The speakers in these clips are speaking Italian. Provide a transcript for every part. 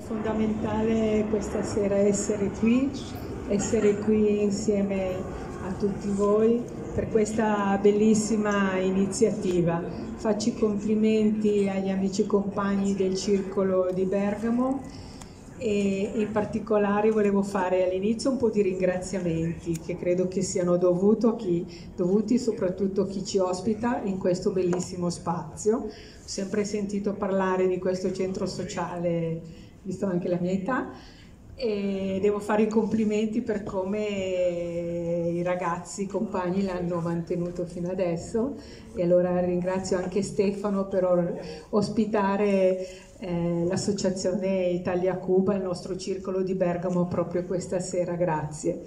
fondamentale questa sera essere qui insieme a tutti voi per questa bellissima iniziativa. Faccio i complimenti agli amici compagni del Circolo di Bergamo e in particolare volevo fare all'inizio un po' di ringraziamenti che credo che siano dovuti soprattutto a chi ci ospita in questo bellissimo spazio. Ho sempre sentito parlare di questo centro sociale, visto anche la mia età, e devo fare i complimenti per come i ragazzi, i compagni l'hanno mantenuto fino adesso, e allora ringrazio anche Stefano per ospitare l'associazione Italia-Cuba, il nostro circolo di Bergamo proprio questa sera, grazie.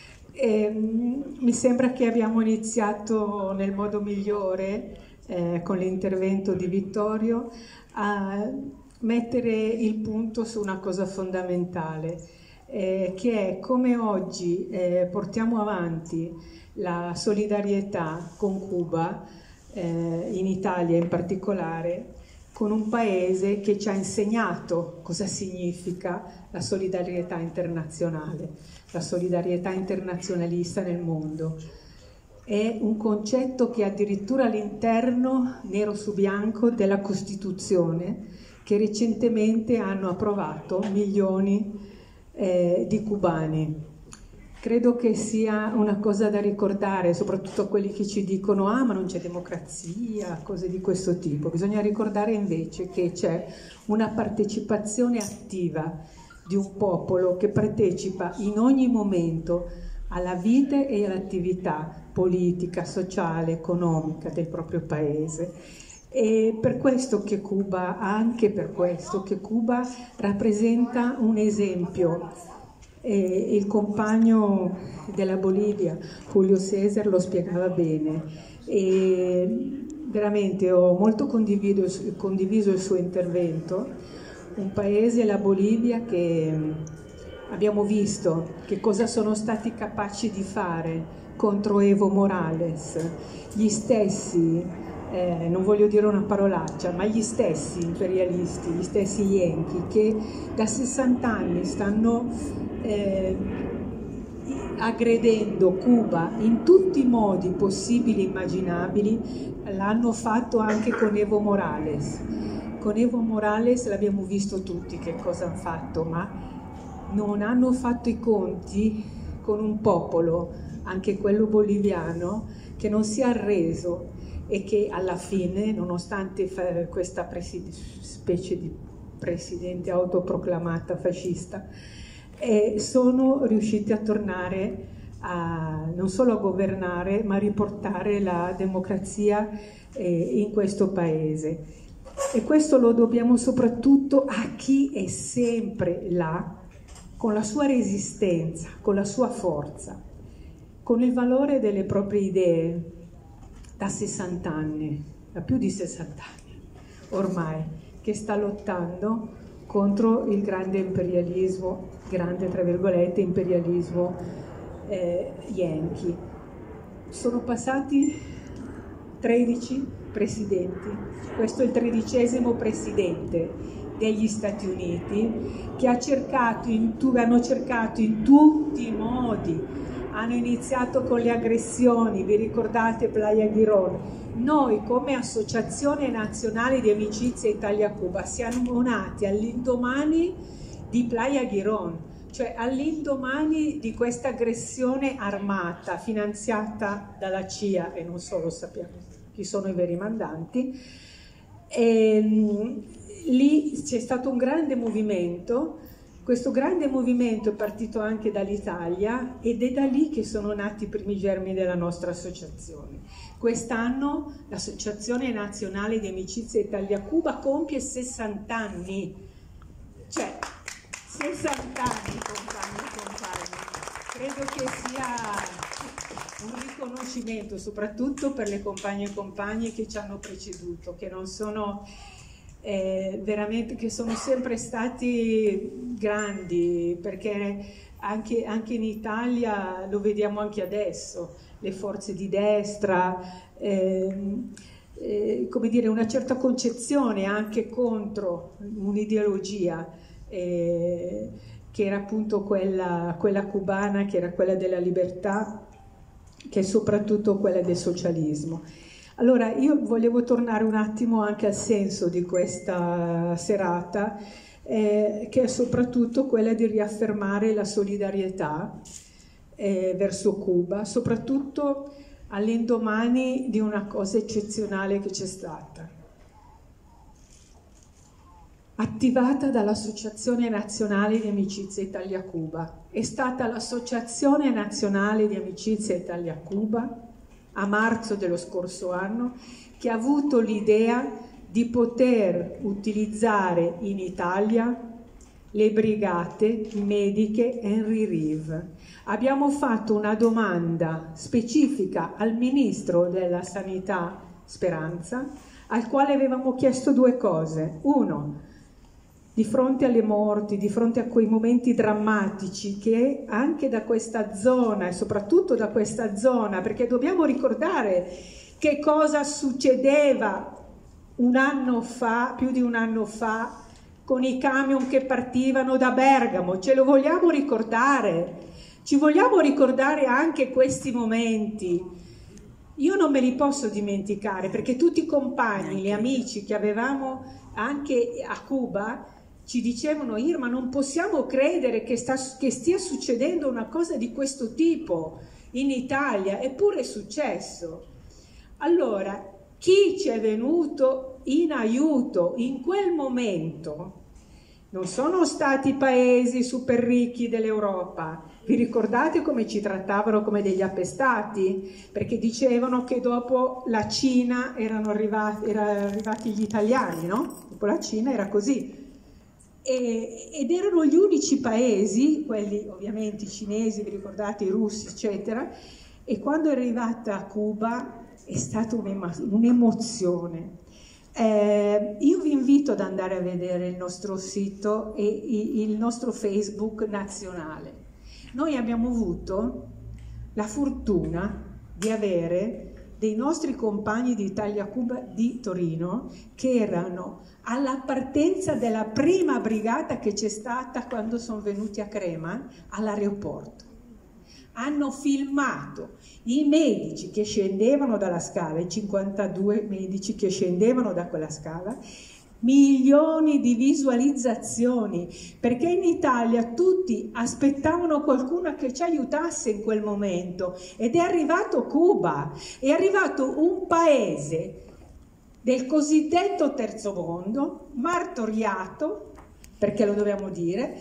Mi sembra che abbiamo iniziato nel modo migliore con l'intervento di Vittorio a mettere il punto su una cosa fondamentale, che è come oggi portiamo avanti la solidarietà con Cuba, in Italia in particolare, con un paese che ci ha insegnato cosa significa la solidarietà internazionale, la solidarietà internazionalista nel mondo. È un concetto che addirittura all'interno, nero su bianco, della Costituzione, che recentemente hanno approvato milioni di cubani. Credo che sia una cosa da ricordare, soprattutto a quelli che ci dicono «Ah, ma non c'è democrazia», cose di questo tipo. Bisogna ricordare invece che c'è una partecipazione attiva di un popolo che partecipa in ogni momento alla vita e all'attività politica, sociale, economica del proprio paese. E per questo che Cuba, anche per questo che Cuba rappresenta un esempio. Il compagno della Bolivia, Julio César, lo spiegava bene, e veramente ho molto condiviso il suo intervento. Un paese, la Bolivia, che abbiamo visto che cosa sono stati capaci di fare contro Evo Morales, gli stessi, non voglio dire una parolaccia, ma gli stessi imperialisti, gli stessi Yankee che da 60 anni stanno aggredendo Cuba in tutti i modi possibili e immaginabili. L'hanno fatto anche con Evo Morales. Con Evo Morales l'abbiamo visto tutti che cosa hanno fatto, ma non hanno fatto i conti con un popolo, anche quello boliviano, che non si è arreso e che alla fine, nonostante questa specie di presidente autoproclamata fascista, sono riusciti a tornare non solo a governare, ma a riportare la democrazia in questo paese. E questo lo dobbiamo soprattutto a chi è sempre là, con la sua resistenza, con la sua forza, con il valore delle proprie idee, da 60 anni, da più di 60 anni ormai, che sta lottando contro il grande imperialismo, grande tra virgolette imperialismo Yankee. Sono passati 13 presidenti, questo è il 13° presidente degli Stati Uniti, che hanno cercato in tutti i modi, hanno iniziato con le aggressioni, vi ricordate Playa Girón? Noi come Associazione Nazionale di Amicizia Italia-Cuba siamo nati all'indomani di Playa Girón, cioè all'indomani di questa aggressione armata finanziata dalla CIA, e non solo, sappiamo chi sono i veri mandanti. Lì c'è stato un grande movimento. Questo grande movimento è partito anche dall'Italia ed è da lì che sono nati i primi germi della nostra associazione. Quest'anno l'Associazione Nazionale di Amicizia Italia-Cuba compie 60 anni, cioè 60 anni, compagni e compagni. Credo che sia un riconoscimento soprattutto per le compagne e compagni che ci hanno preceduto, che non sono veramente, che sono sempre stati grandi, perché anche in Italia lo vediamo anche adesso, le forze di destra, come dire, una certa concezione anche contro un'ideologia che era appunto quella cubana, che era quella della libertà, che è soprattutto quella del socialismo. Allora io volevo tornare un attimo anche al senso di questa serata, che è soprattutto quella di riaffermare la solidarietà verso Cuba, soprattutto all'indomani di una cosa eccezionale che c'è stata, attivata dall'Associazione Nazionale di Amicizia Italia-Cuba. È stata l'Associazione Nazionale di Amicizia Italia-Cuba a marzo dello scorso anno che ha avuto l'idea di poter utilizzare in Italia le brigate mediche Henry Reeve. Abbiamo fatto una domanda specifica al Ministro della Sanità Speranza, al quale avevamo chiesto due cose. Uno, di fronte alle morti, di fronte a quei momenti drammatici che anche da questa zona e soprattutto da questa zona, perché dobbiamo ricordare che cosa succedeva un anno fa, più di un anno fa, con i camion che partivano da Bergamo, ce lo vogliamo ricordare, ci vogliamo ricordare anche questi momenti. Io non me li posso dimenticare perché tutti i compagni, gli amici che avevamo anche a Cuba ci dicevano: Irma, non possiamo credere che stia succedendo una cosa di questo tipo in Italia, eppure è successo. Allora, chi ci è venuto in aiuto in quel momento non sono stati i paesi super ricchi dell'Europa. Vi ricordate come ci trattavano come degli appestati? Perché dicevano che dopo la Cina erano arrivati gli italiani, no? Dopo la Cina era così. Ed erano gli unici paesi, quelli ovviamente i cinesi, vi ricordate, i russi, eccetera, e quando è arrivata a Cuba è stata un'emozione. Io vi invito ad andare a vedere il nostro sito e il nostro Facebook nazionale. Noi abbiamo avuto la fortuna di avere dei nostri compagni di Italia-Cuba di Torino che erano alla partenza della prima brigata che c'è stata quando sono venuti a Crema all'aeroporto. Hanno filmato i medici che scendevano dalla scala, i 52 medici che scendevano da quella scala, milioni di visualizzazioni, perché in Italia tutti aspettavano qualcuno che ci aiutasse in quel momento, ed è arrivato Cuba, è arrivato un paese del cosiddetto terzo mondo, martoriato, perché lo dobbiamo dire,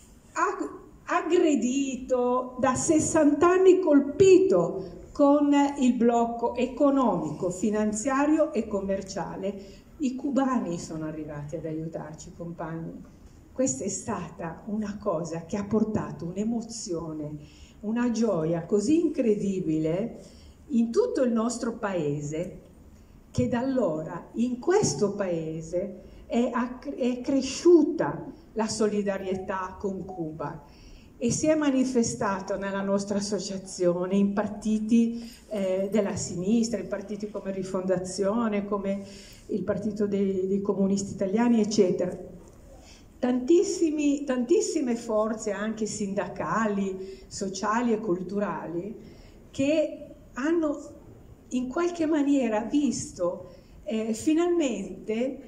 aggredito, da 60 anni colpito con il blocco economico, finanziario e commerciale. I cubani sono arrivati ad aiutarci, compagni. Questa è stata una cosa che ha portato un'emozione, una gioia così incredibile in tutto il nostro paese, che da allora in questo paese è cresciuta la solidarietà con Cuba e si è manifestato nella nostra associazione, in partiti della sinistra, in partiti come Rifondazione, come il Partito dei Comunisti Italiani, eccetera. Tantissime forze anche sindacali, sociali e culturali che hanno in qualche maniera visto finalmente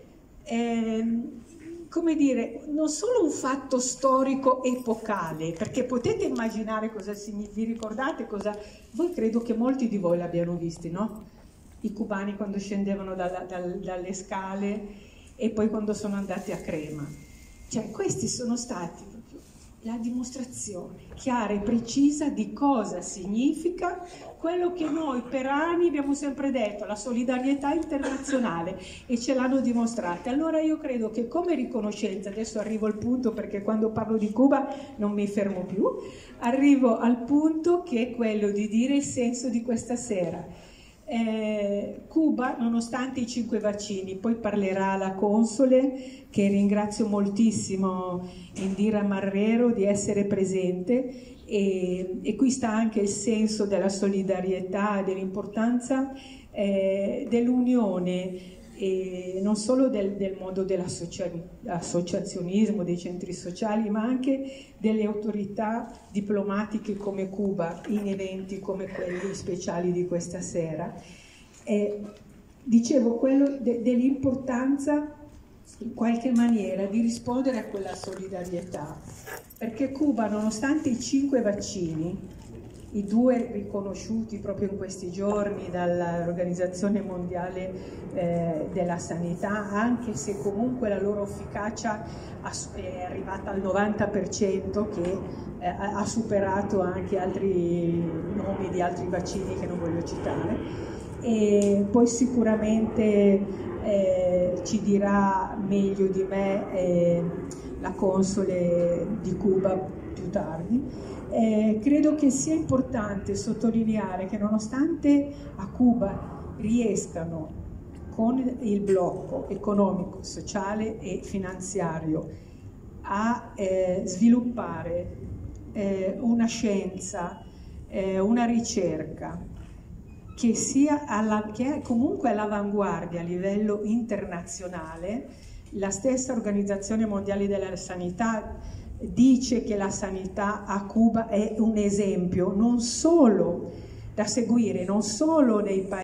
come dire, non solo un fatto storico epocale, perché potete immaginare cosa significa, vi ricordate cosa, voi credo che molti di voi l'abbiano visti, no? I cubani quando scendevano dalle scale e poi quando sono andati a Crema. Cioè questi sono stati proprio la dimostrazione chiara e precisa di cosa significa quello che noi per anni abbiamo sempre detto, la solidarietà internazionale, e ce l'hanno dimostrata. Allora io credo che come riconoscenza, adesso arrivo al punto perché quando parlo di Cuba non mi fermo più, arrivo al punto che è quello di dire il senso di questa sera. Cuba, nonostante i 5 vaccini, poi parlerà la console, che ringrazio moltissimo, Indira Marrero, di essere presente, e qui sta anche il senso della solidarietà, dell'importanza dell'unione e non solo del mondo dell'associazionismo, dei centri sociali, ma anche delle autorità diplomatiche come Cuba in eventi come quelli speciali di questa sera. Dicevo quello dell'importanza in qualche maniera di rispondere a quella solidarietà, perché Cuba, nonostante i 5 vaccini, i 2 riconosciuti proprio in questi giorni dall'Organizzazione Mondiale della Sanità, anche se comunque la loro efficacia è arrivata al 90%, che ha superato anche altri nomi di altri vaccini che non voglio citare, e poi sicuramente ci dirà meglio di me la console di Cuba più tardi. Credo che sia importante sottolineare che nonostante a Cuba riescano con il blocco economico, sociale e finanziario a sviluppare una scienza, una ricerca che è comunque all'avanguardia a livello internazionale. La stessa Organizzazione Mondiale della Sanità dice che la sanità a Cuba è un esempio non solo da seguire, non solo nei paesi